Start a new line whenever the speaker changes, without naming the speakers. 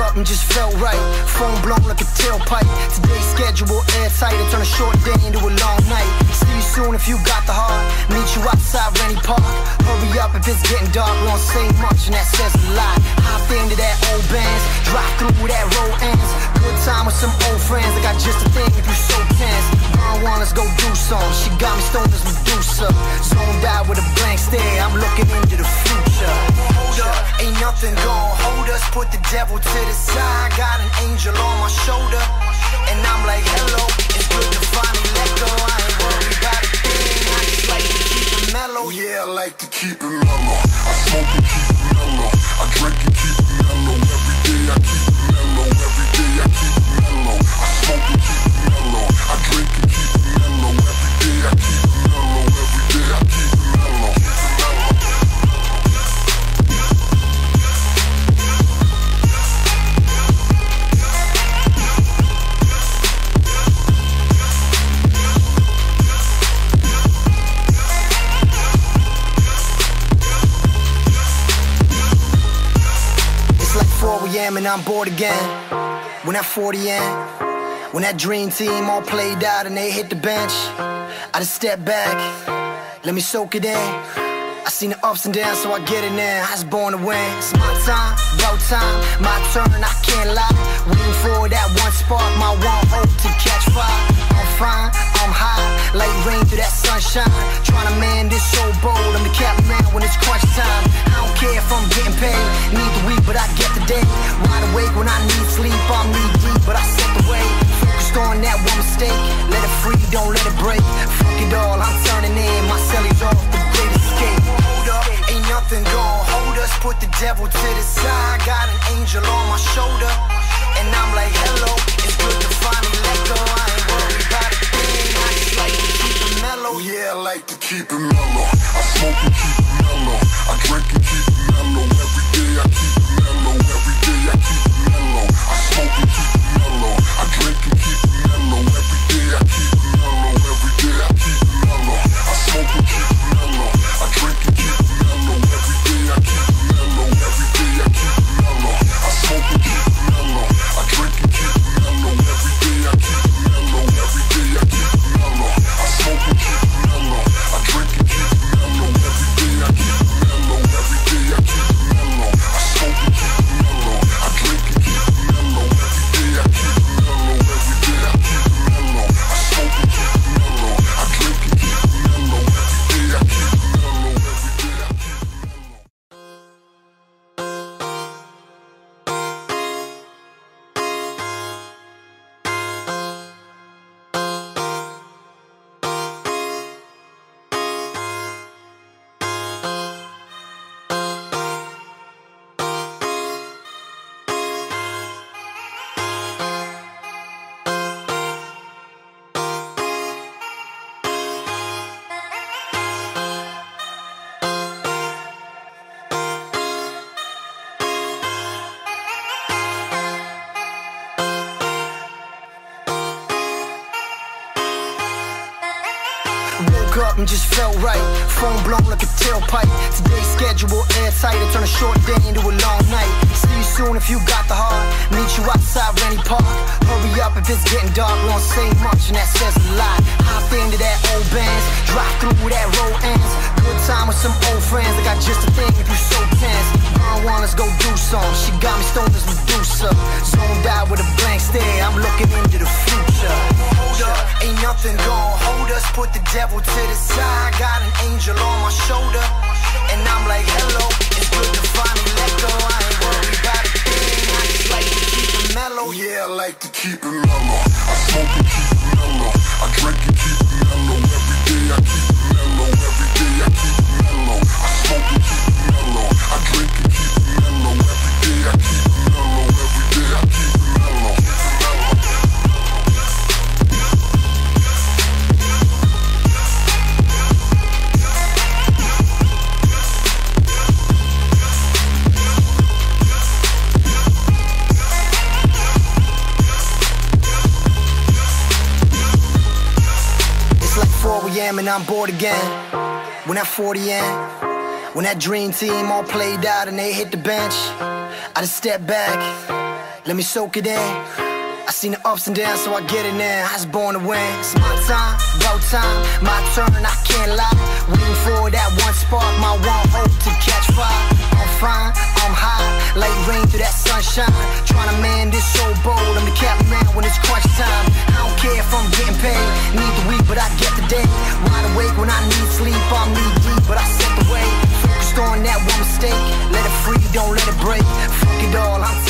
up and just felt right. Phone blown like a tailpipe. Today's schedule airtight. I turn a short day into a long night. See you soon if you got the heart. Meet you outside Rennie Park. Hurry up if it's getting dark. We don't say much and that says a lot. Hop into that old bands. Drive through that road ends. Good time with some old friends. I got just a thing if you so tense. Burn one, let's go do some. She got me stoned as Medusa. Zoned out with a blank stare. I'm looking into the future. Hold up, ain't nothing gon' hold us. Put the devil to the side. Got an angel on my shoulder. And I'm like, hello, it's good to finally let go. I ain't worried about a thing. I just like to keep it mellow. Yeah, I like to keep it mellow. I smoke and keep it mellow. I drink and keep it mellow. Every day I keep it mellow. Every day I keep it mellow. I smoke and keep it mellow. I drink and keep it mellow. Every day I keep it mellow. Every day I keep it mellow. And I'm bored again. When that 40 in, when that dream team all played out and they hit the bench, I just step back, let me soak it in. I seen the ups and downs, so I get it now. I was born to win. It's my time, about time, my turn, I can't lie. Waiting for that one spark, my one hope to catch fire. I'm fine, I'm high, like rain through that sunshine. Trying to man this so bold, I'm the captain man when it's crunch time. I don't care if I'm getting paid, need the week, but I get the day. Wide awake when I need sleep, I'm knee deep, but I set the way. Focused on that one mistake, let it free, don't let it break. Fuck it all, I'm turning in, my cellies off, the great escape. Hold up, ain't nothing gon' hold us. Put the devil to the side. Got an angel on my shoulder. And I'm like, hello, it's good to finally let go. I ain't worried about a thing. I just like to keep it mellow. Yeah, I like to keep it mellow. I smoke and keep it mellow. I drink and keep it mellow. Every day I keep it mellow. Every day I keep it mellow. I smoke and keep it mellow. I drink and keep it mellow. Every day I keep it mellow. Every day I keep it mellow. I smoke and keep it mellow. I drink and keep it mellow. Every day I keep it mellow. Every day I keep it mellow. I smoke and keep it mellow. I drink and keep it mellow. Every day I keep it mellow. Every day I keep it mellow. I smoke and keep it mellow. I drink and keep it mellow. Every day I keep it mellow. Every day I keep it mellow. I smoke and keep it mellow. I drink and keep it mellow. Every day I keep it mellow. Every day I keep it mellow. I smoke and keep it mellow. I drink and keep it mellow. Every day I keep it mellow. Every day I keep it mellow. Up and just felt right. Phone blown like a tailpipe. Today's schedule airtight. I turn a short day into a long night. See you soon if you got the heart. Meet you outside Rennie Park. Hurry up if it's getting dark. We don't say much and that says a lot. Hop into that old bands. Drive through that road ends. Good time with some old friends. I got just a thing if you so tense. Burn one, let's go do some. She got me stoned as Medusa. Zoned out with a blank stare. I'm looking into the future. Hold up, ain't nothing gon' hold us. Put the devil to the side. Got an angel on my shoulder. And I'm like, hello, it's good to finally let go. I ain't worried about a thing. I just like to keep it mellow. Yeah, I like to keep it mellow. I smoke and keep it mellow. I drink and keep it mellow. Every day I keep it mellow. Every day I keep it mellow. I smoke and keep it mellow. I drink and keep it mellow. Every day I keep it mellow. Every day I keep it mellow. And I'm bored again. When that 40 in, when that dream team all played out and they hit the bench, I just step back, let me soak it in. I seen the ups and downs, so I get it now. I was born to win. It's my time, about time, my turn, I can't lie. Waiting for that one spark, my one hope to catch fire. I'm fine, I'm high, like rain through that sunshine. Trying to man this so bold, I'm the captain man when it's crunch time. I don't care if I'm getting paid, need the week, but I get the day. Wide awake when I need sleep, I'm knee deep, but I set the way. Focused on that one mistake, let it free, don't let it break. Fuck it all, I'm